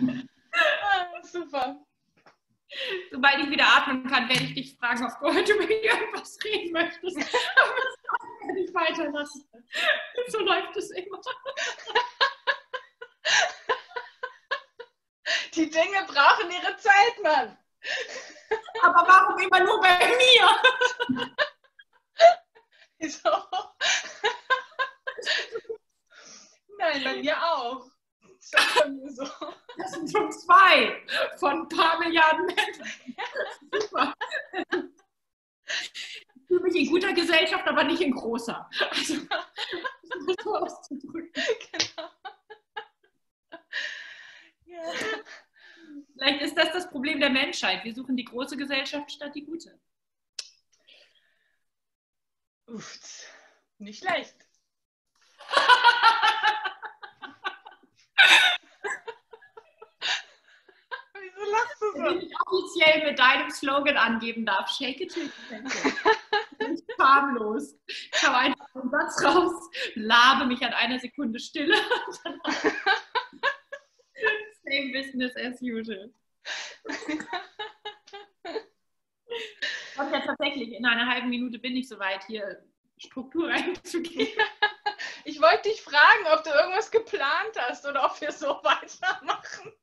Super. Sobald ich wieder atmen kann, werde ich dich fragen, ob du heute über irgendwas reden möchtest. Aber das kann ich weiterlassen. So läuft es immer. Die Dinge brauchen ihre Zeit, Mann. Aber warum immer nur bei mir? Wieso? Nein, bei mir auch. Das ist bei mir so. Das sind schon 2 von ein paar Milliarden Menschen. Super. Ich fühle mich in guter Gesellschaft, aber nicht in großer. Also, das so auszudrücken. Genau. Ja. Vielleicht ist das Problem der Menschheit. Wir suchen die große Gesellschaft statt die gute. Uff, nicht leicht. Wieso lachst du so? Wenn ich offiziell mit deinem Slogan angeben darf, shake it till you can. Nicht schamlos. Ich hau einfach einen Satz raus, labe mich an einer Sekunde Stille. Same business as usual. Und ja, tatsächlich, in einer halben Minute bin ich soweit, hier Struktur reinzugehen. Ich wollte dich fragen, ob du irgendwas geplant hast oder ob wir so weitermachen.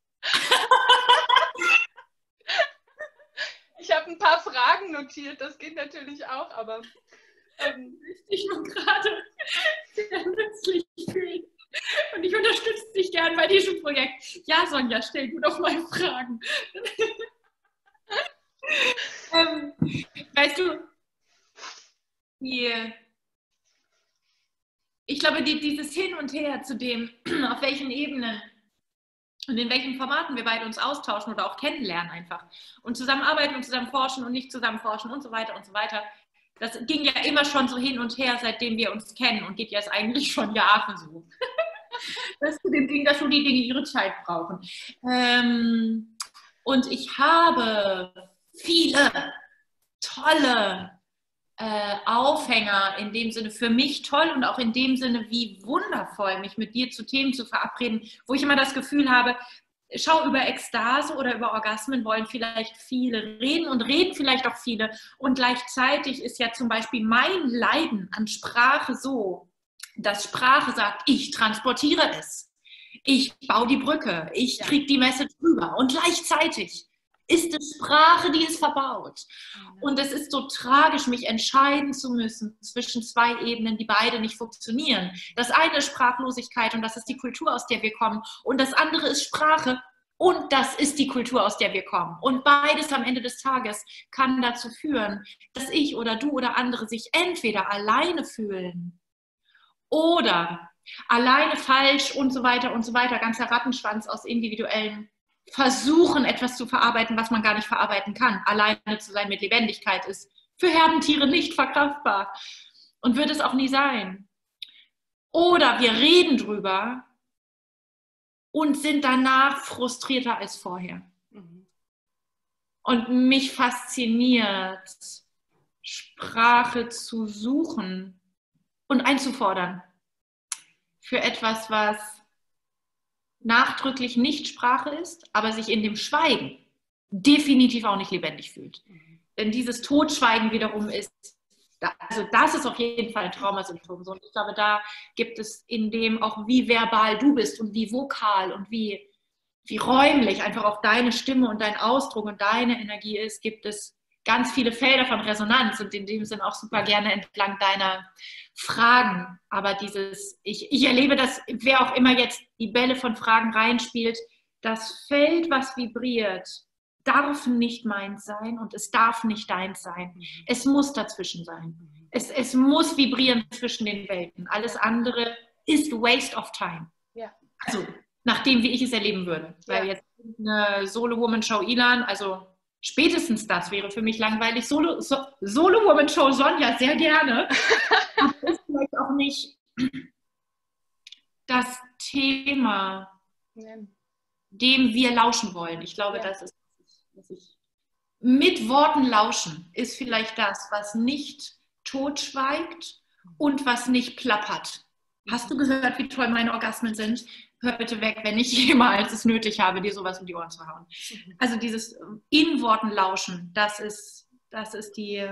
Ich habe ein paar Fragen notiert, das geht natürlich auch, aber ich nur gerade sehr nützlich fühlen. Und ich unterstütze dich gern bei diesem Projekt. Ja, Sonja, stell du doch mal Fragen. Weißt du, ich glaube, dieses Hin und Her zu dem, auf welchen Ebenen und in welchen Formaten wir beide uns austauschen oder auch kennenlernen einfach und zusammenarbeiten und zusammen forschen und nicht zusammen forschen und so weiter und so weiter. Das ging ja immer schon so hin und her, seitdem wir uns kennen und geht jetzt eigentlich schon Jahre so. Das ist zu dem Ding, dass schon die Dinge ihre Zeit brauchen. Und ich habe viele tolle Aufhänger in dem Sinne für mich toll und auch in dem Sinne, wie wundervoll, mich mit dir zu Themen zu verabreden, wo ich immer das Gefühl habe, schau, über Ekstase oder über Orgasmen wollen vielleicht viele reden und reden vielleicht auch viele. Und gleichzeitig ist ja zum Beispiel mein Leiden an Sprache so, dass Sprache sagt, ich transportiere es. Ich baue die Brücke, ich kriege die Message rüber. Und gleichzeitig ist es Sprache, die es verbaut. Und es ist so tragisch, mich entscheiden zu müssen zwischen 2 Ebenen, die beide nicht funktionieren. Das eine ist Sprachlosigkeit und das ist die Kultur, aus der wir kommen. Und das andere ist Sprache und das ist die Kultur, aus der wir kommen. Und beides am Ende des Tages kann dazu führen, dass ich oder du oder andere sich entweder alleine fühlen oder alleine falsch und so weiter, ganzer Rattenschwanz aus individuellen Versuchen, etwas zu verarbeiten, was man gar nicht verarbeiten kann. Alleine zu sein mit Lebendigkeit ist für Herdentiere nicht verkraftbar und wird es auch nie sein. Oder wir reden drüber und sind danach frustrierter als vorher. Und mich fasziniert, Sprache zu suchen und einzufordern für etwas, was nachdrücklich nicht Sprache ist, aber sich in dem Schweigen definitiv auch nicht lebendig fühlt. Denn dieses Totschweigen wiederum ist, also das ist auf jeden Fall ein Traumasymptom. Und ich glaube, da gibt es in dem auch, wie verbal du bist und wie vokal und wie räumlich einfach auch deine Stimme und dein Ausdruck und deine Energie ist, gibt es ganz viele Felder von Resonanz und in dem Sinne auch super gerne entlang deiner Fragen. Aber ich erlebe das, wer auch immer jetzt die Bälle von Fragen reinspielt, das Feld, was vibriert, darf nicht meins sein und es darf nicht deins sein. Es muss dazwischen sein. Es muss vibrieren zwischen den Welten. Alles andere ist waste of time. Ja. Also, nach dem, wie ich es erleben würde. Weil jetzt eine Solo-Woman-Show Ilan, also spätestens das wäre für mich langweilig. Solo-Woman-Show Sonja, sehr gerne. Aber das ist vielleicht auch nicht das Thema, dem wir lauschen wollen. Ich glaube, das ist, was ich mit Worten lauschen, ist vielleicht das, was nicht totschweigt und was nicht plappert. Hast du gehört, wie toll meine Orgasmen sind? Hör bitte weg, wenn ich jemals es nötig habe, dir sowas um die Ohren zu hauen. Also dieses in Worten lauschen, das ist die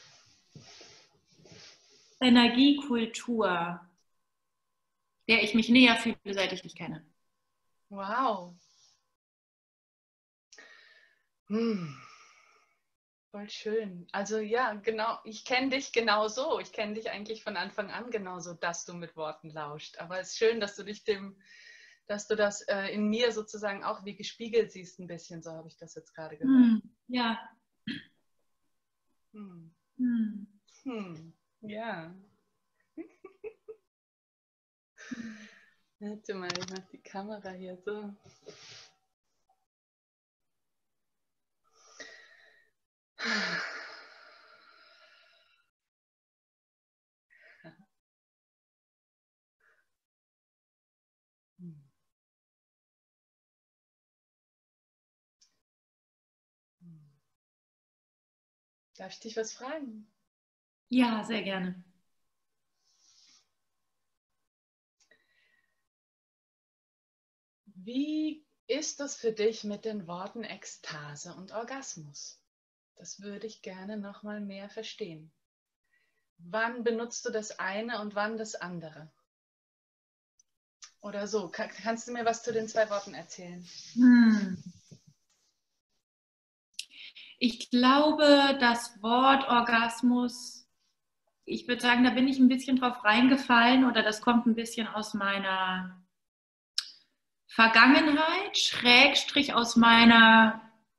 Energiekultur, der ich mich näher fühle, seit ich dich kenne. Wow. Voll schön. Also ja, genau, ich kenne dich genauso. Ich kenne dich eigentlich von Anfang an genauso, dass du mit Worten lauscht. Aber es ist schön, dass du dass du das in mir sozusagen auch wie gespiegelt siehst ein bisschen. So habe ich das jetzt gerade gehört. Ja. Ja. Warte mal, ich mache die Kamera hier so. Darf ich dich was fragen? Ja, sehr gerne. Wie ist das für dich mit den Worten Ekstase und Orgasmus? Das würde ich gerne noch mal mehr verstehen. Wann benutzt du das eine und wann das andere? Oder so, kannst du mir was zu den zwei Worten erzählen? Ich glaube, das Wort Orgasmus, ich würde sagen, da bin ich ein bisschen drauf reingefallen oder das kommt ein bisschen aus meiner Vergangenheit, Schrägstrich aus meiner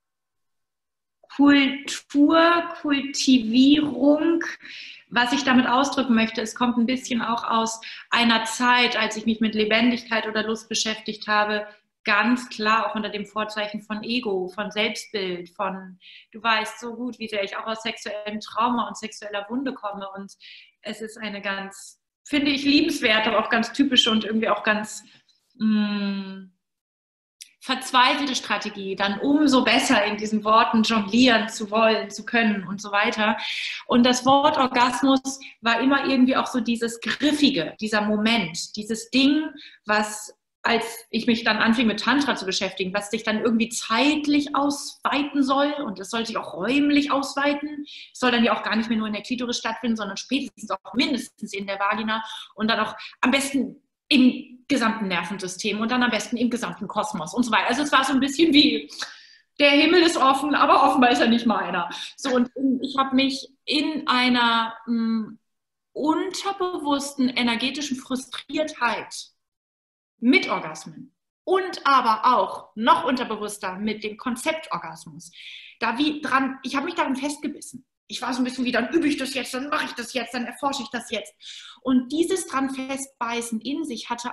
Kultivierung. Was ich damit ausdrücken möchte, es kommt ein bisschen auch aus einer Zeit, als ich mich mit Lebendigkeit oder Lust beschäftigt habe, ganz klar auch unter dem Vorzeichen von Ego, von Selbstbild, von, du weißt so gut, wie sehr ich auch aus sexuellem Trauma und sexueller Wunde komme und es ist eine ganz, finde ich, liebenswerte, aber auch ganz typische und irgendwie auch ganz verzweifelte Strategie, dann umso besser in diesen Worten jonglieren zu wollen, zu können und so weiter. Und das Wort Orgasmus war immer irgendwie auch so dieses Griffige, dieser Moment, dieses Ding, was, als ich mich dann anfing mit Tantra zu beschäftigen, was sich dann irgendwie zeitlich ausweiten soll und es soll sich auch räumlich ausweiten. Es soll dann ja auch gar nicht mehr nur in der Klitoris stattfinden, sondern spätestens auch mindestens in der Vagina und dann auch am besten im gesamten Nervensystem und dann am besten im gesamten Kosmos und so weiter. Also es war so ein bisschen wie, der Himmel ist offen, aber offenbar ist er nicht meiner. So, und ich habe mich in einer unterbewussten energetischen Frustriertheit mit Orgasmen und aber auch noch unterbewusster mit dem Konzeptorgasmus. Ich habe mich daran festgebissen. Ich war so ein bisschen wie, dann übe ich das jetzt, dann mache ich das jetzt, dann erforsche ich das jetzt. Und dieses dran festbeißen in sich hat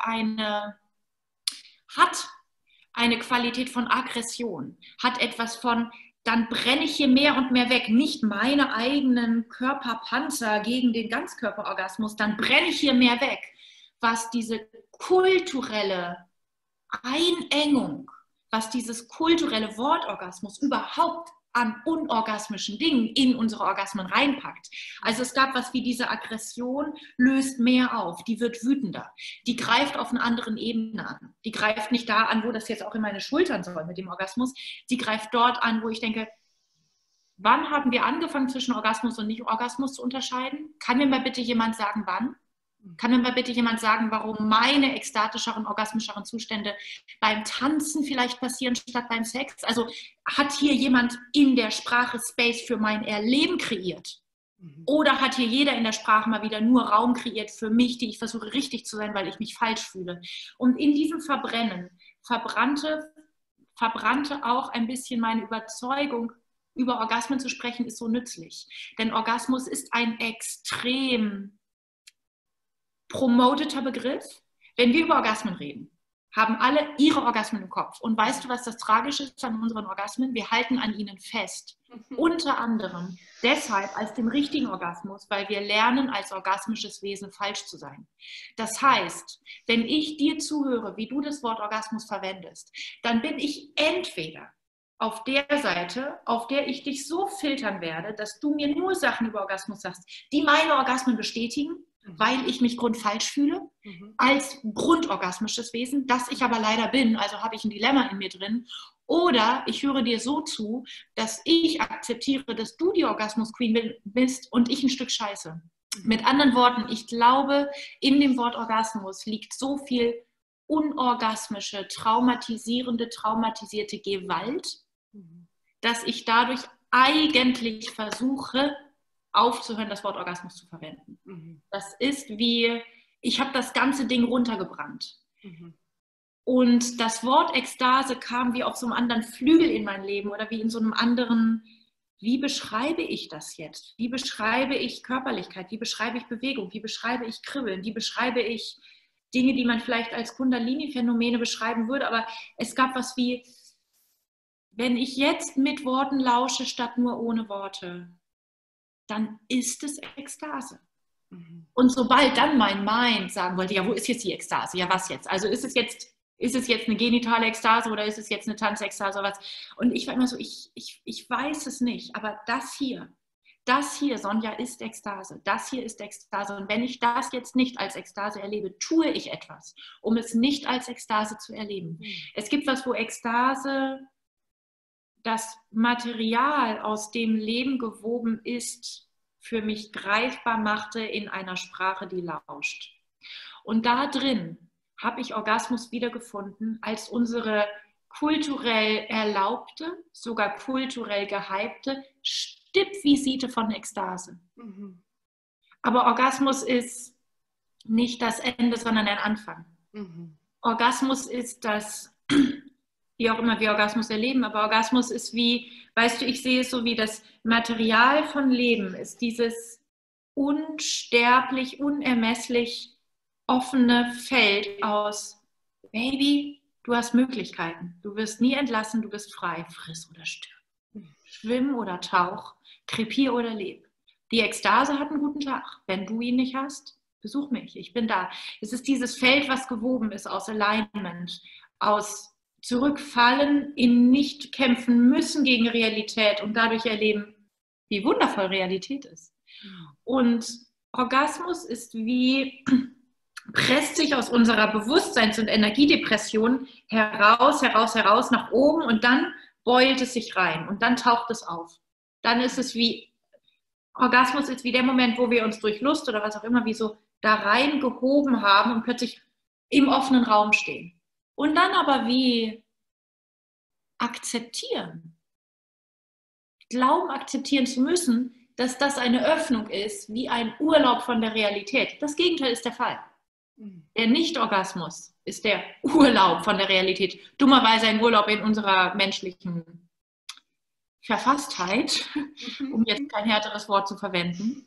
eine Qualität von Aggression, hat etwas von, dann brenne ich hier mehr und mehr weg, nicht meine eigenen Körperpanzer gegen den Ganzkörperorgasmus, dann brenne ich hier mehr weg, was diese kulturelle Einengung, was dieses kulturelle Wortorgasmus überhaupt an unorgasmischen Dingen in unsere Orgasmen reinpackt. Also es gab was wie diese Aggression, löst mehr auf, die wird wütender, die greift auf einer anderen Ebene an. Die greift nicht da an, wo das jetzt auch in meine Schultern soll mit dem Orgasmus, sie greift dort an, wo ich denke, wann haben wir angefangen zwischen Orgasmus und Nicht-Orgasmus zu unterscheiden? Kann mir mal bitte jemand sagen, wann? Kann mir mal bitte jemand sagen, warum meine ekstatischeren, orgasmischeren Zustände beim Tanzen vielleicht passieren statt beim Sex? Also hat hier jemand in der Sprache Space für mein Erleben kreiert? Oder hat hier jeder in der Sprache mal wieder nur Raum kreiert für mich, die ich versuche richtig zu sein, weil ich mich falsch fühle? Und in diesem Verbrennen verbrannte auch ein bisschen meine Überzeugung, über Orgasmen zu sprechen, ist so nützlich. Denn Orgasmus ist ein extrem promoteter Begriff. Wenn wir über Orgasmen reden, haben alle ihre Orgasmen im Kopf. Und weißt du, was das Tragische ist an unseren Orgasmen? Wir halten an ihnen fest. Unter anderem deshalb als dem richtigen Orgasmus, weil wir lernen, als orgasmisches Wesen falsch zu sein. Das heißt, wenn ich dir zuhöre, wie du das Wort Orgasmus verwendest, dann bin ich entweder auf der Seite, auf der ich dich so filtern werde, dass du mir nur Sachen über Orgasmus sagst, die meine Orgasmen bestätigen, weil ich mich grundfalsch fühle, als grundorgasmisches Wesen, das ich aber leider bin, also habe ich ein Dilemma in mir drin. Oder ich höre dir so zu, dass ich akzeptiere, dass du die Orgasmus-Queen bist und ich ein Stück Scheiße. Mit anderen Worten, ich glaube, in dem Wort Orgasmus liegt so viel unorgasmische, traumatisierte Gewalt, dass ich dadurch eigentlich versuche, aufzuhören, das Wort Orgasmus zu verwenden. Das ist wie, ich habe das ganze Ding runtergebrannt. Und das Wort Ekstase kam wie auf so einem anderen Flügel in mein Leben oder wie in so einem anderen, wie beschreibe ich das jetzt? Wie beschreibe ich Körperlichkeit? Wie beschreibe ich Bewegung? Wie beschreibe ich Kribbeln? Wie beschreibe ich Dinge, die man vielleicht als Kundalini-Phänomene beschreiben würde? Aber es gab was wie, wenn ich jetzt mit Worten lausche statt nur ohne Worte, dann ist es Ekstase. Und sobald dann mein Mind sagen wollte, ja, wo ist jetzt die Ekstase? Ja, was jetzt? Also ist es jetzt eine genitale Ekstase oder ist es jetzt eine Tanzekstase oder was? Und ich war immer so, ich weiß es nicht, aber das hier, Sonja, ist Ekstase. Das hier ist Ekstase. Und wenn ich das jetzt nicht als Ekstase erlebe, tue ich etwas, um es nicht als Ekstase zu erleben. Es gibt was, wo Ekstase das Material, aus dem Leben gewoben ist, für mich greifbar machte in einer Sprache, die lauscht. Und da drin habe ich Orgasmus wiedergefunden als unsere kulturell erlaubte, sogar kulturell gehypte Stippvisite von Ekstase. Aber Orgasmus ist nicht das Ende, sondern ein Anfang. Orgasmus ist das, wie auch immer wir Orgasmus erleben, aber Orgasmus ist wie, weißt du, ich sehe es so wie das Material von Leben, ist dieses unsterblich, unermesslich offene Feld aus, Baby, du hast Möglichkeiten, du wirst nie entlassen, du bist frei, friss oder stirb, schwimm oder tauch, krepier oder leb. Die Ekstase hat einen guten Tag, wenn du ihn nicht hast, besuch mich, ich bin da. Es ist dieses Feld, was gewoben ist aus Alignment, aus Zurückfallen in nicht kämpfen müssen gegen Realität und dadurch erleben, wie wundervoll Realität ist. Und Orgasmus ist wie, presst sich aus unserer Bewusstseins- und Energiedepression heraus nach oben und dann beult es sich rein und dann taucht es auf. Dann ist es wie, Orgasmus ist wie der Moment, wo wir uns durch Lust oder was auch immer wie so da rein gehoben haben und plötzlich im offenen Raum stehen. Und dann aber wie akzeptieren, glauben akzeptieren zu müssen, dass das eine Öffnung ist, wie ein Urlaub von der Realität. Das Gegenteil ist der Fall. Der Nicht-Orgasmus ist der Urlaub von der Realität. Dummerweise ein Urlaub in unserer menschlichen Verfasstheit, um jetzt kein härteres Wort zu verwenden.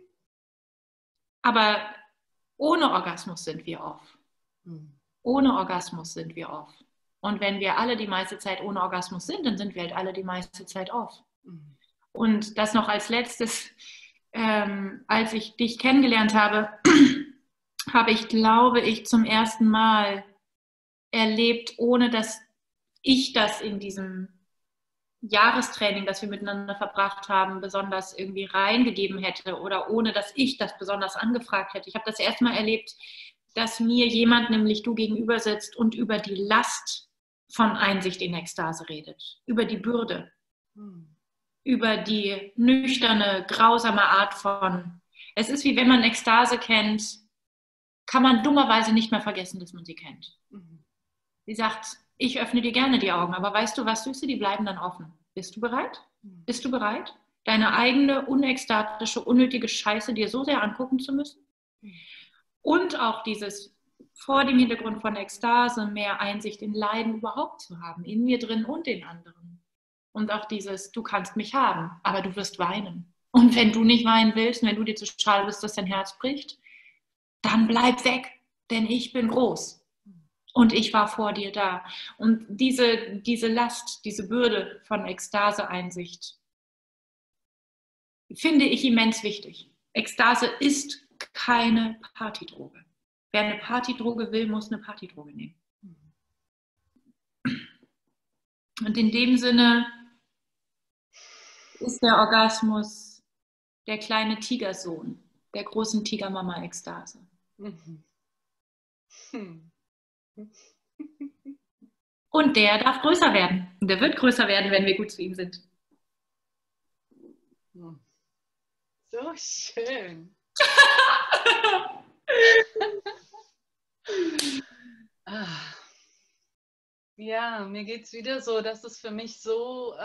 Aber ohne Orgasmus sind wir off. Ohne Orgasmus sind wir off. Und wenn wir alle die meiste Zeit ohne Orgasmus sind, dann sind wir halt alle die meiste Zeit off. Und das noch als letztes, als ich dich kennengelernt habe, habe ich, glaube ich, zum ersten Mal erlebt, ohne dass ich das in diesem Jahrestraining, das wir miteinander verbracht haben, besonders irgendwie reingegeben hätte oder ohne dass ich das besonders angefragt hätte. Ich habe das erste Mal erlebt, dass mir jemand, nämlich du, gegenüber sitzt und über die Last von Einsicht in Ekstase redet, über die Bürde, über die nüchterne, grausame Art von, es ist wie wenn man Ekstase kennt, kann man dummerweise nicht mehr vergessen, dass man sie kennt. Sie sagt, ich öffne dir gerne die Augen, aber weißt du was, Süße, die bleiben dann offen. Bist du bereit? Bist du bereit, deine eigene, unekstatische, unnötige Scheiße dir so sehr angucken zu müssen? Und auch dieses vor dem Hintergrund von Ekstase mehr Einsicht in Leiden überhaupt zu haben, in mir drin und in anderen. Und auch dieses, du kannst mich haben, aber du wirst weinen. Und wenn du nicht weinen willst, wenn du dir zu schade bist, dass dein Herz bricht, dann bleib weg, denn ich bin groß. Und ich war vor dir da. Und diese Last, diese Bürde von Ekstase-Einsicht finde ich immens wichtig. Ekstase ist keine Partydroge. Wer eine Partydroge will, muss eine Partydroge nehmen. Und in dem Sinne ist der Orgasmus der kleine Tigersohn, der großen Tigermama-Ekstase. Mhm. Und der darf größer werden. Und der wird größer werden, wenn wir gut zu ihm sind. So schön. Ja, mir geht es wieder so, dass es für mich so,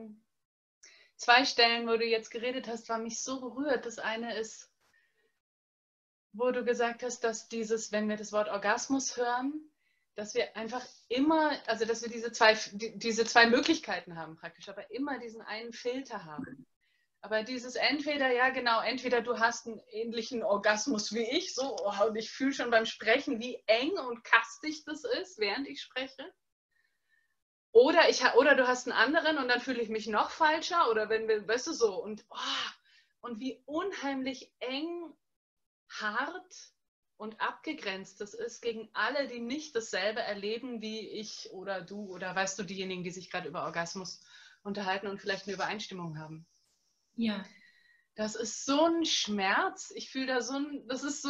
2 Stellen, wo du jetzt geredet hast, waren mich so berührt. Das eine ist, wo du gesagt hast, dass wenn wir das Wort Orgasmus hören, dass wir einfach immer, also dass wir diese zwei Möglichkeiten haben praktisch, aber immer diesen einen Filter haben. Aber dieses entweder, ja genau, entweder du hast einen ähnlichen Orgasmus wie ich, so, oh, und ich fühle schon beim Sprechen, wie eng und kastig das ist, während ich spreche. Oder du hast einen anderen und dann fühle ich mich noch falscher, oder wenn wir, weißt du, so, und wie unheimlich eng, hart und abgegrenzt das ist gegen alle, die nicht dasselbe erleben wie ich oder du oder weißt du, diejenigen, die sich gerade über Orgasmus unterhalten und vielleicht eine Übereinstimmung haben. Ja. Das ist so ein Schmerz. Ich fühle da so ein, das ist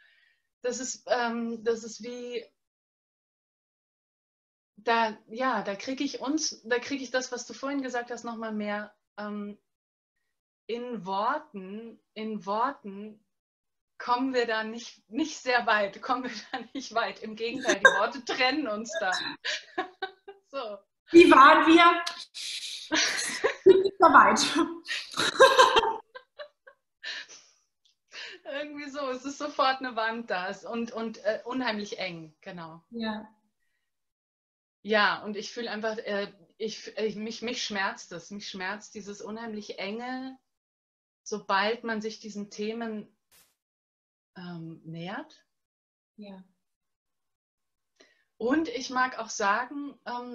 wie, da kriege ich das, was du vorhin gesagt hast, nochmal mehr in Worten kommen wir da nicht sehr weit, Im Gegenteil, die Worte trennen uns da. So. Wie waren wir? Nicht so weit. Irgendwie so, es ist sofort eine Wand da und unheimlich eng, genau. Ja. Ja, und ich fühle einfach, mich schmerzt das. Mich schmerzt dieses unheimlich enge, sobald man sich diesen Themen nähert. Ja. Und ich mag auch sagen,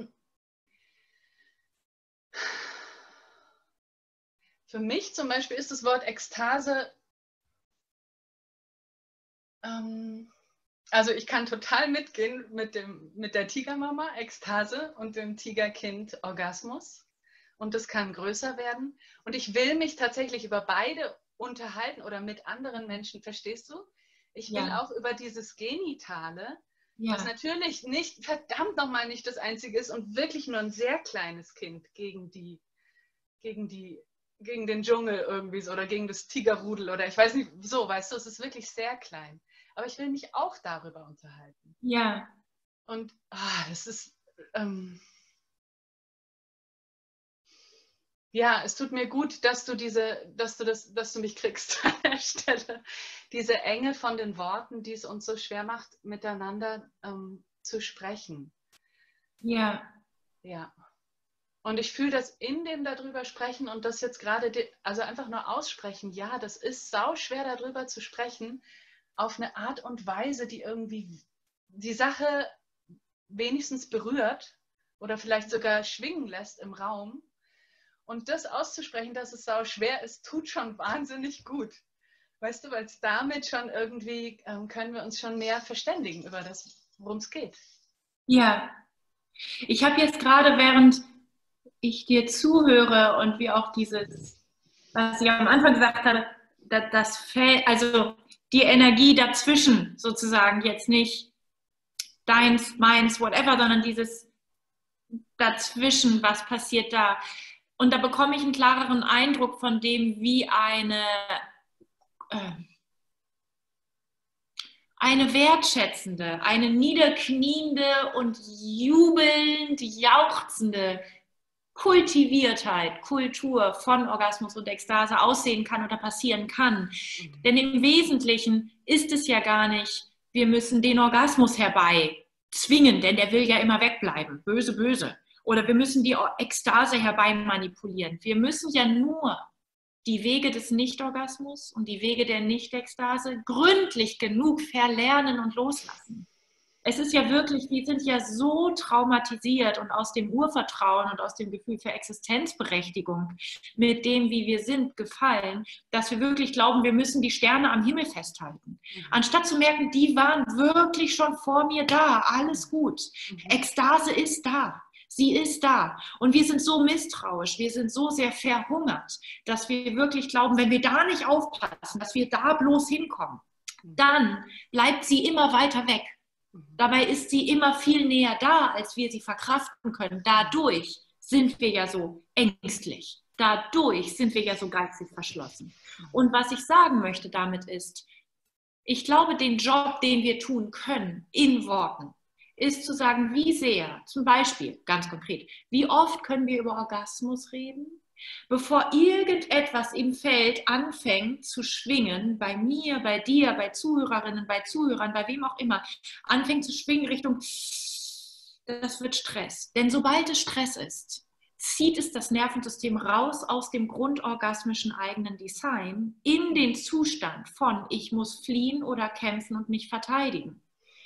für mich zum Beispiel ist das Wort Ekstase, also ich kann total mitgehen mit der Tigermama Ekstase und dem Tigerkind Orgasmus. Und das kann größer werden. Und ich will mich tatsächlich über beide unterhalten oder mit anderen Menschen, verstehst du? Ich will auch über dieses Genitale, was natürlich nicht, verdammt nochmal nicht das Einzige ist und wirklich nur ein sehr kleines Kind gegen den Dschungel irgendwie so oder gegen das Tigerrudel oder ich weiß nicht, so, weißt du, es ist wirklich sehr klein. Aber ich will mich auch darüber unterhalten. Ja. Und das ist, ja, es tut mir gut, dass du mich kriegst an der Stelle. Diese Enge von den Worten, die es uns so schwer macht, miteinander zu sprechen. Ja. Ja. Und ich fühle das in dem darüber sprechen und das jetzt gerade, also einfach nur aussprechen, ja, das ist sau schwer darüber zu sprechen, auf eine Art und Weise, die irgendwie die Sache wenigstens berührt oder vielleicht sogar schwingen lässt im Raum. Und das auszusprechen, dass es sau schwer ist, tut schon wahnsinnig gut. Weißt du, weil es damit schon irgendwie, können wir uns schon mehr verständigen über das, worum es geht. Ja. Ich habe jetzt gerade, während ich dir zuhöre und wie auch dieses, was ich am Anfang gesagt habe, das Feld, also die Energie dazwischen sozusagen, jetzt nicht deins, meins, whatever, sondern dieses dazwischen, was passiert da. Und da bekomme ich einen klareren Eindruck von dem, wie eine wertschätzende, eine niederkniende und jubelnd jauchzende Kultiviertheit, Kultur von Orgasmus und Ekstase aussehen kann oder passieren kann. Denn im Wesentlichen ist es ja gar nicht, wir müssen den Orgasmus herbeizwingen, denn der will ja immer wegbleiben. Böse, böse. Oder wir müssen die Ekstase herbeimanipulieren. Wir müssen ja nur die Wege des Nicht-Orgasmus und die Wege der Nicht-Ekstase gründlich genug verlernen und loslassen. Es ist ja wirklich, wir sind ja so traumatisiert und aus dem Urvertrauen und aus dem Gefühl für Existenzberechtigung mit dem, wie wir sind, gefallen, dass wir wirklich glauben, wir müssen die Sterne am Himmel festhalten. Anstatt zu merken, die waren wirklich schon vor mir da, alles gut. Ekstase ist da. Sie ist da. Und wir sind so misstrauisch, wir sind so sehr verhungert, dass wir wirklich glauben, wenn wir da nicht aufpassen, dass wir da bloß hinkommen, dann bleibt sie immer weiter weg. Dabei ist sie immer viel näher da, als wir sie verkraften können. Dadurch sind wir ja so ängstlich. Dadurch sind wir ja so geistig verschlossen. Und was ich sagen möchte damit ist, ich glaube, den Job, den wir tun können, in Worten, ist zu sagen, wie sehr, zum Beispiel, ganz konkret, wie oft können wir über Orgasmus reden, bevor irgendetwas im Feld anfängt zu schwingen, bei mir, bei dir, bei Zuhörerinnen, bei Zuhörern, bei wem auch immer, anfängt zu schwingen Richtung, das wird Stress. Denn sobald es Stress ist, zieht es das Nervensystem raus aus dem grundorgasmischen eigenen Design in den Zustand von, ich muss fliehen oder kämpfen und mich verteidigen.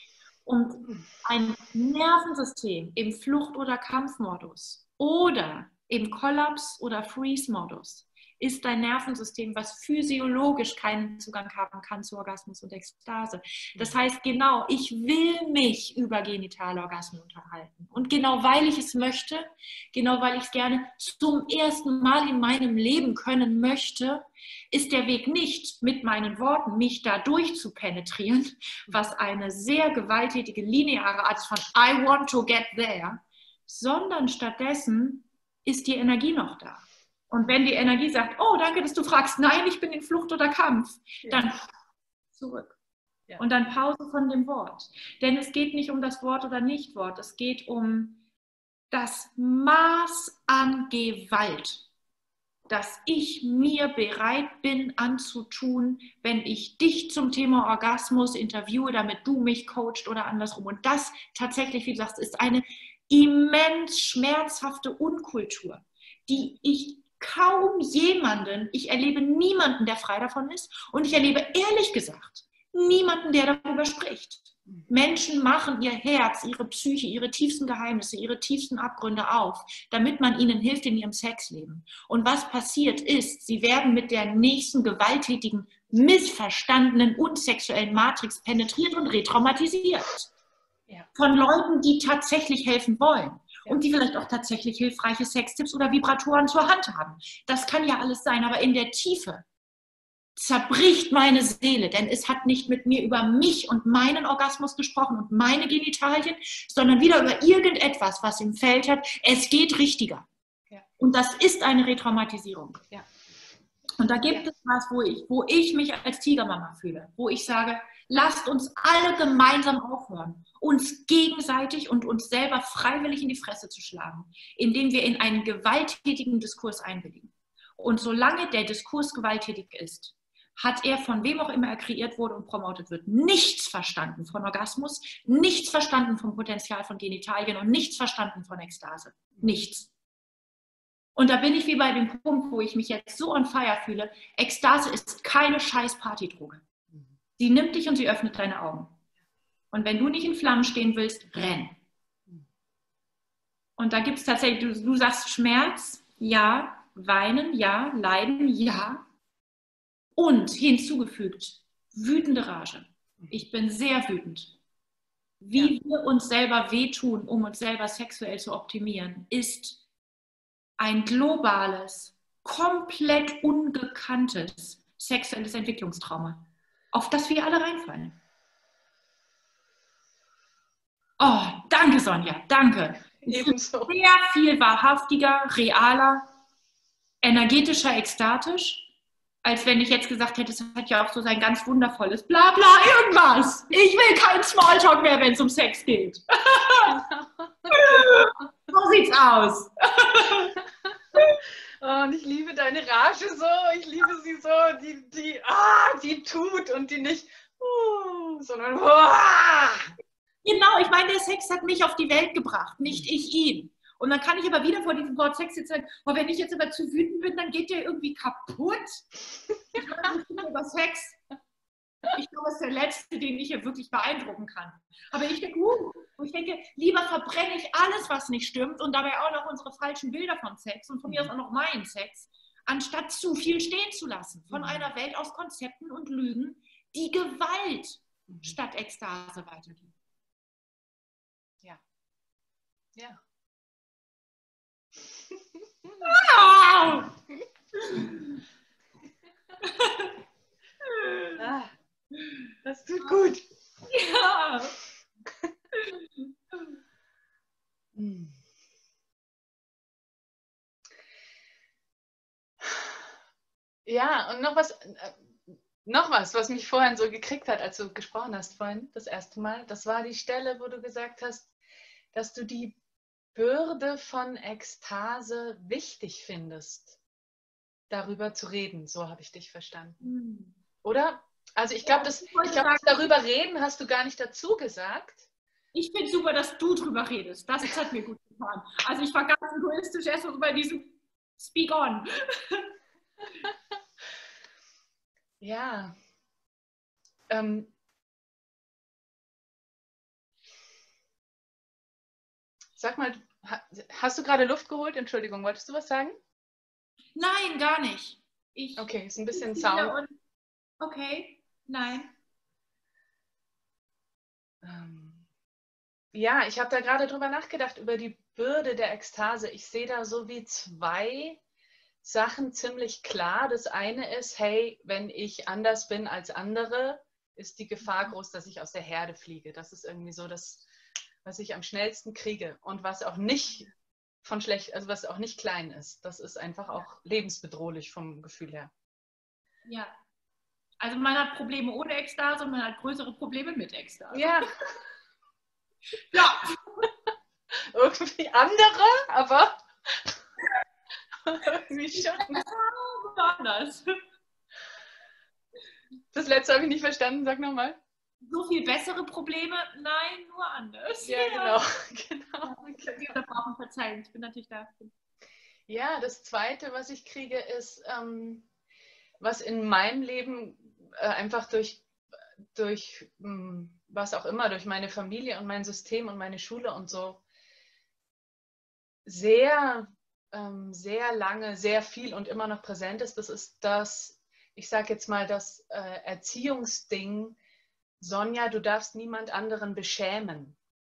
Und ein Nervensystem im Flucht- oder Kampfmodus oder im Kollaps- oder Freeze-Modus ist dein Nervensystem, was physiologisch keinen Zugang haben kann zu Orgasmus und Ekstase. Das heißt, genau, ich will mich über genitale Orgasmen unterhalten. Und genau weil ich es möchte, genau weil ich es gerne zum ersten Mal in meinem Leben können möchte, ist der Weg nicht mit meinen Worten, mich da durch zu penetrieren, was eine sehr gewalttätige, lineare Art von I want to get there, sondern stattdessen ist die Energie noch da. Und wenn die Energie sagt, oh, danke, dass du fragst, nein, ich bin in Flucht oder Kampf, dann zurück. Ja. Und dann Pause von dem Wort. Denn es geht nicht um das Wort oder Nicht-Wort, es geht um das Maß an Gewalt, dass ich mir bereit bin anzutun, wenn ich dich zum Thema Orgasmus interviewe, damit du mich coachst oder andersrum. Und das tatsächlich, wie du sagst, ist eine immens schmerzhafte Unkultur, die ich kaum jemanden, ich erlebe niemanden, der frei davon ist und ich erlebe ehrlich gesagt niemanden, der darüber spricht. Menschen machen ihr Herz, ihre Psyche, ihre tiefsten Geheimnisse, ihre tiefsten Abgründe auf, damit man ihnen hilft in ihrem Sexleben. Und was passiert ist, sie werden mit der nächsten gewalttätigen, missverstandenen und sexuellen Matrix penetriert und retraumatisiert. Ja. Von Leuten, die tatsächlich helfen wollen. Und die vielleicht auch tatsächlich hilfreiche Sextipps oder Vibratoren zur Hand haben. Das kann ja alles sein, aber in der Tiefe zerbricht meine Seele, denn es hat nicht mit mir über mich und meinen Orgasmus gesprochen und meine Genitalien, sondern wieder über irgendetwas, was im Feld hat. Es geht richtiger. Ja. Und das ist eine Retraumatisierung. Ja. Und da gibt es was, wo ich mich als Tigermama fühle, wo ich sage, lasst uns alle gemeinsam aufhören, uns gegenseitig und uns selber freiwillig in die Fresse zu schlagen, indem wir in einen gewalttätigen Diskurs einwilligen. Und solange der Diskurs gewalttätig ist, hat er, von wem auch immer er kreiert wurde und promotet wird, nichts verstanden von Orgasmus, nichts verstanden vom Potenzial von Genitalien und nichts verstanden von Ekstase. Nichts. Und da bin ich wie bei dem Punkt, wo ich mich jetzt so on fire fühle. Ekstase ist keine scheiß Partydroge. Sie nimmt dich und sie öffnet deine Augen. Und wenn du nicht in Flammen stehen willst, renn. Und da gibt es tatsächlich, du sagst Schmerz, ja, weinen, ja, leiden, ja. Und hinzugefügt, wütende Rage. Ich bin sehr wütend. Wie wir uns selber wehtun, um uns selber sexuell zu optimieren, ist ein globales, komplett ungekanntes sexuelles Entwicklungstrauma, auf das wir alle reinfallen. Oh, danke Sonja, danke. Ebenso. Sehr viel wahrhaftiger, realer, energetischer, ekstatisch, als wenn ich jetzt gesagt hätte, es hat ja auch so sein ganz wundervolles Bla bla irgendwas. Ich will keinen Smalltalk mehr, wenn es um Sex geht. So sieht's aus. Oh, und ich liebe deine Rage so, ich liebe sie so, die tut und die nicht, sondern Genau, ich meine, der Sex hat mich auf die Welt gebracht, nicht ich ihn. Und dann kann ich aber wieder vor diesem Wort Sex jetzt sagen, oh, wenn ich jetzt aber zu wütend bin, dann geht der irgendwie kaputt. Ich glaube nicht über Sex. Ich glaube, das ist der letzte, den ich hier wirklich beeindrucken kann. Aber ich denke, lieber verbrenne ich alles, was nicht stimmt und dabei auch noch unsere falschen Bilder von Sex und von mir aus auch noch meinen Sex, anstatt zu viel stehen zu lassen von einer Welt aus Konzepten und Lügen, die Gewalt statt Ekstase weitergibt. Ja. Ja. Wow! Das tut gut. Ja. Ja, und noch was mich vorhin so gekriegt hat, als du gesprochen hast vorhin, das erste Mal, das war die Stelle, wo du gesagt hast, dass du die Bürde von Ekstase wichtig findest, darüber zu reden. So habe ich dich verstanden. Oder? Also ich glaube, das darüber reden hast du gar nicht dazu gesagt. Ich finde super, dass du drüber redest. Das hat mir gut gefallen. Also ich war ganz egoistisch erst so bei diesem Speak on. Ja. Sag mal, hast du gerade Luft geholt? Entschuldigung, wolltest du was sagen? Nein, gar nicht. Okay, ist ein bisschen Sound. Okay, nein. Ja, ich habe da gerade drüber nachgedacht, über die Bürde der Ekstase. Ich sehe da so wie zwei Sachen ziemlich klar. Das eine ist, hey, wenn ich anders bin als andere, ist die Gefahr groß, dass ich aus der Herde fliege. Das ist irgendwie so das, was ich am schnellsten kriege und was auch nicht was auch nicht klein ist. Das ist einfach auch lebensbedrohlich vom Gefühl her. Ja. Also man hat Probleme ohne Ekstase und man hat größere Probleme mit Ekstase. Ja. Ja. Irgendwie andere, aber irgendwie schon. Anders. Das letzte habe ich nicht verstanden, sag nochmal. So viel bessere Probleme? Nein, nur anders. Ja, genau. Wir brauchen Verzeihung, ich bin natürlich da. Ja, das Zweite, was ich kriege, ist, was in meinem Leben einfach durch was auch immer, durch meine Familie und mein System und meine Schule und so sehr lange, sehr viel und immer noch präsent ist. Das ist das, ich sage jetzt mal, das Erziehungsding, Sonja, du darfst niemand anderen beschämen.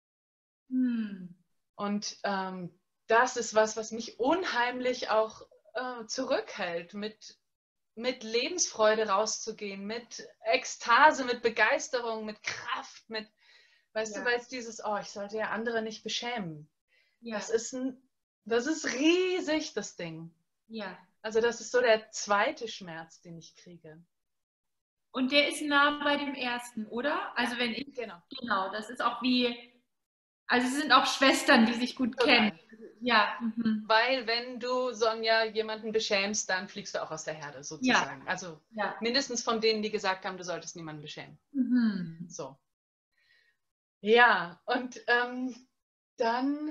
Und das ist was mich unheimlich auch zurückhält, mit Lebensfreude rauszugehen, mit Ekstase, mit Begeisterung, mit Kraft, weißt du, weil es dieses, ich sollte ja andere nicht beschämen. Ja. Das ist riesig, das Ding. Ja. Also das ist so der zweite Schmerz, den ich kriege. Und der ist nah bei dem ersten, oder? Also wenn ich, genau, das ist auch also es sind auch Schwestern, die sich gut kennen. Ja. Weil wenn du, Sonja, jemanden beschämst, dann fliegst du auch aus der Herde sozusagen. Ja. Also mindestens von denen, die gesagt haben, du solltest niemanden beschämen. So. Ja, und dann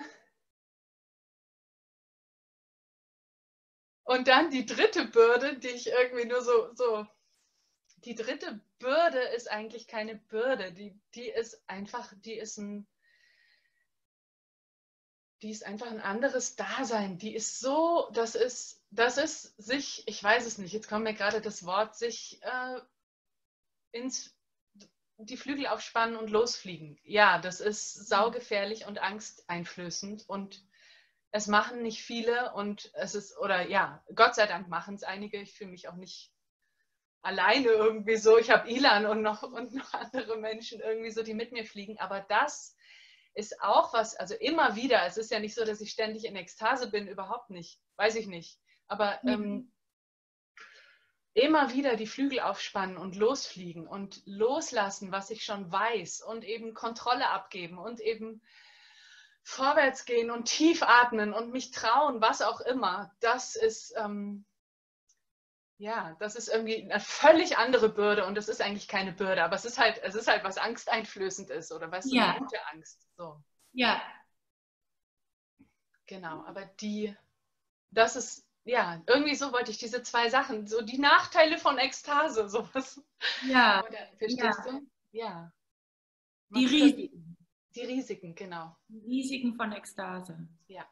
die dritte Bürde, die ich irgendwie nur so die dritte Bürde ist eigentlich keine Bürde, die ist einfach ein anderes Dasein. Die ist so, das ist sich, ich weiß es nicht, jetzt kommt mir gerade das Wort, sich die Flügel aufspannen und losfliegen. Ja, das ist saugefährlich und angsteinflößend und es machen nicht viele und Gott sei Dank machen es einige. Ich fühle mich auch nicht alleine irgendwie so. Ich habe Ilan und noch andere Menschen irgendwie so, die mit mir fliegen. Aber das ist auch was, also immer wieder, es ist ja nicht so, dass ich ständig in Ekstase bin, überhaupt nicht, weiß ich nicht. Aber immer wieder die Flügel aufspannen und losfliegen und loslassen, was ich schon weiß und eben Kontrolle abgeben und eben vorwärts gehen und tief atmen und mich trauen, was auch immer, das ist das ist irgendwie eine völlig andere Bürde und es ist eigentlich keine Bürde, aber es ist halt was angsteinflößend ist oder was so eine gute Angst. So. Ja. Genau, aber das ist, irgendwie so wollte ich diese zwei Sachen, so die Nachteile von Ekstase, sowas. Ja. Oder, verstehst du? Ja. Die Risiken. Die Risiken, genau. Die Risiken von Ekstase. Ja.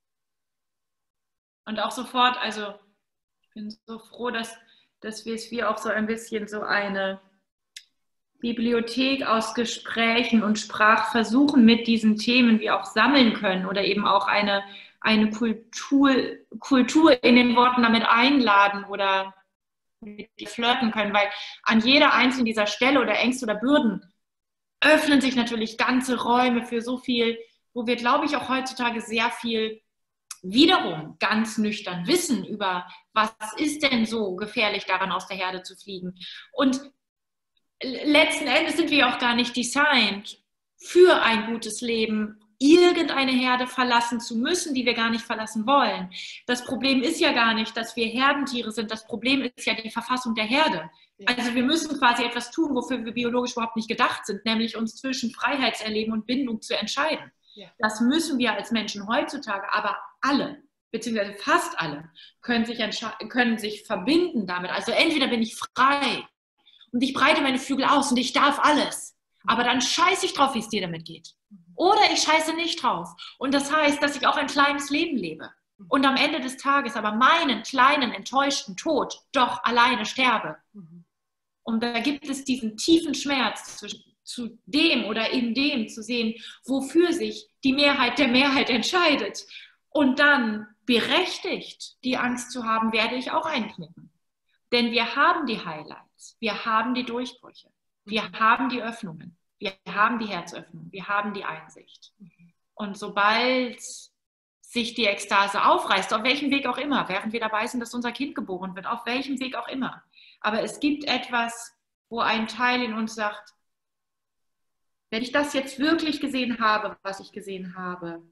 Und auch sofort, also ich bin so froh, dass wir auch so ein bisschen so eine Bibliothek aus Gesprächen und Sprachversuchen mit diesen Themen wie auch sammeln können oder eben auch eine eine Kultur in den Worten damit einladen oder mit dir flirten können, weil an jeder einzelnen dieser Stelle oder Ängste oder Bürden öffnen sich natürlich ganze Räume für so viel, wo wir, glaube ich, auch heutzutage sehr viel wiederum ganz nüchtern wissen über, was ist denn so gefährlich daran, aus der Herde zu fliegen. Und letzten Endes sind wir auch gar nicht designt für ein gutes Leben, irgendeine Herde verlassen zu müssen, die wir gar nicht verlassen wollen. Das Problem ist ja gar nicht, dass wir Herdentiere sind. Das Problem ist ja die Verfassung der Herde. Also wir müssen quasi etwas tun, wofür wir biologisch überhaupt nicht gedacht sind, nämlich uns zwischen Freiheitserleben und Bindung zu entscheiden. Ja. Das müssen wir als Menschen heutzutage, aber alle, beziehungsweise fast alle, können sich verbinden damit. Also entweder bin ich frei und ich breite meine Flügel aus und ich darf alles, aber dann scheiße ich drauf, wie es dir damit geht. Oder ich scheiße nicht drauf. Und das heißt, dass ich auch ein kleines Leben lebe und am Ende des Tages aber meinen kleinen, enttäuschten Tod doch alleine sterbe. Und da gibt es diesen tiefen Schmerz zu dem oder in dem zu sehen, wofür sich die Mehrheit der Mehrheit entscheidet. Und dann berechtigt die Angst zu haben, werde ich auch einknicken. Denn wir haben die Highlights, wir haben die Durchbrüche, wir haben die Öffnungen, wir haben die Herzöffnung, wir haben die Einsicht. Und sobald sich die Ekstase aufreißt, auf welchem Weg auch immer, während wir dabei sind, dass unser Kind geboren wird, auf welchem Weg auch immer. Aber es gibt etwas, wo ein Teil in uns sagt, wenn ich das jetzt wirklich gesehen habe, was ich gesehen habe,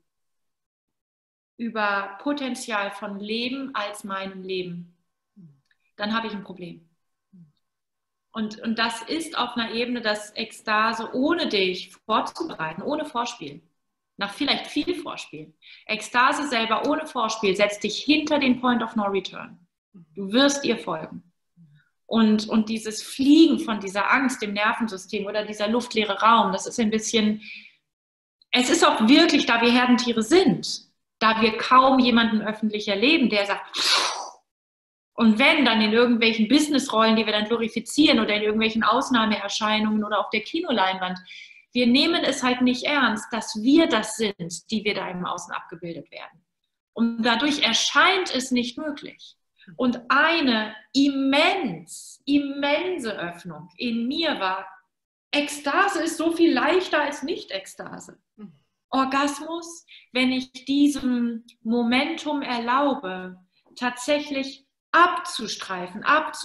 über Potenzial von Leben als meinem Leben, dann habe ich ein Problem. Und das ist auf einer Ebene, dass Ekstase ohne dich vorzubereiten, ohne Vorspiel, nach vielleicht viel Vorspiel. Ekstase selber ohne Vorspiel setzt dich hinter den Point of No Return. Du wirst ihr folgen. Und dieses Fliegen von dieser Angst im Nervensystem oder dieser luftleere Raum, das ist ein bisschen, es ist auch wirklich, da wir Herdentiere sind, da wir kaum jemanden öffentlich erleben, der sagt, und wenn, dann in irgendwelchen Businessrollen, die wir dann glorifizieren oder in irgendwelchen Ausnahmeerscheinungen oder auf der Kinoleinwand, wir nehmen es halt nicht ernst, dass wir das sind, die wir da im Außen abgebildet werden. Und dadurch erscheint es nicht möglich. Und eine immense Öffnung in mir war, Ekstase ist so viel leichter als Nicht-Ekstase. Orgasmus, wenn ich diesem Momentum erlaube, tatsächlich abzustreifen,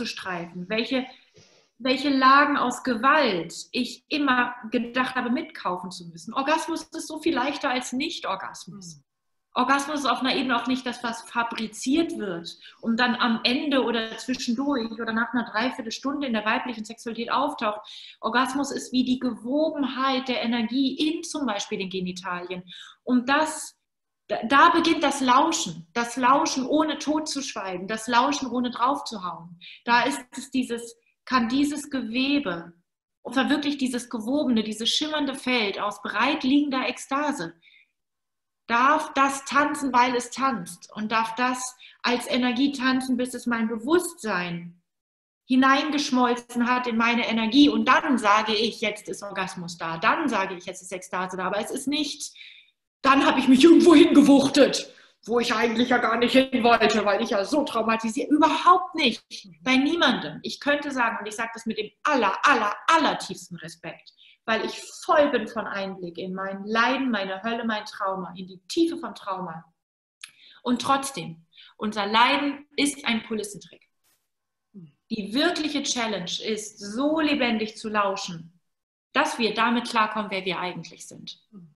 welche Lagen aus Gewalt ich immer gedacht habe, mitkaufen zu müssen. Orgasmus ist so viel leichter als Nicht-Orgasmus. Orgasmus ist auf einer Ebene auch nicht das, was fabriziert wird und dann am Ende oder zwischendurch oder nach einer Dreiviertelstunde in der weiblichen Sexualität auftaucht. Orgasmus ist wie die Gewobenheit der Energie in zum Beispiel den Genitalien. Und da beginnt das Lauschen ohne totzuschweigen, das Lauschen ohne draufzuhauen. Da ist es kann dieses Gewebe, oder wirklich dieses gewobene, dieses schimmernde Feld aus bereit liegender Ekstase, darf das tanzen, weil es tanzt und darf das als Energie tanzen, bis es mein Bewusstsein hineingeschmolzen hat in meine Energie und dann sage ich, jetzt ist Orgasmus da, dann sage ich, jetzt ist Ekstase da, aber es ist nicht, dann habe ich mich irgendwo hingewuchtet, wo ich eigentlich ja gar nicht hin wollte, weil ich ja so traumatisiert, überhaupt nicht, bei niemandem. Ich könnte sagen, und ich sage das mit dem allertiefsten Respekt, weil ich voll bin von Einblick in mein Leiden, meine Hölle, mein Trauma, in die Tiefe vom Trauma. Und trotzdem, unser Leiden ist ein Kulissentrick. Die wirkliche Challenge ist, so lebendig zu lauschen, dass wir damit klarkommen, wer wir eigentlich sind.